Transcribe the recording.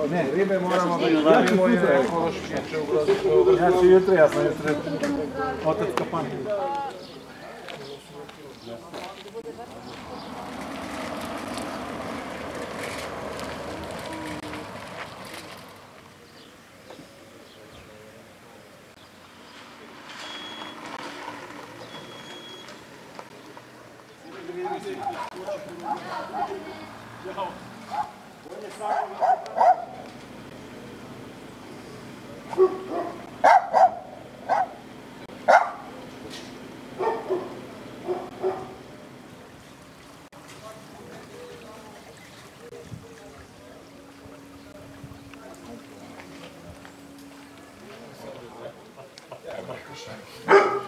Ne, ribe moramo da izgledimo i ekološki će ugroziti. Ja ću jutro, ja sam jutro otac kapan. Marko Šajk.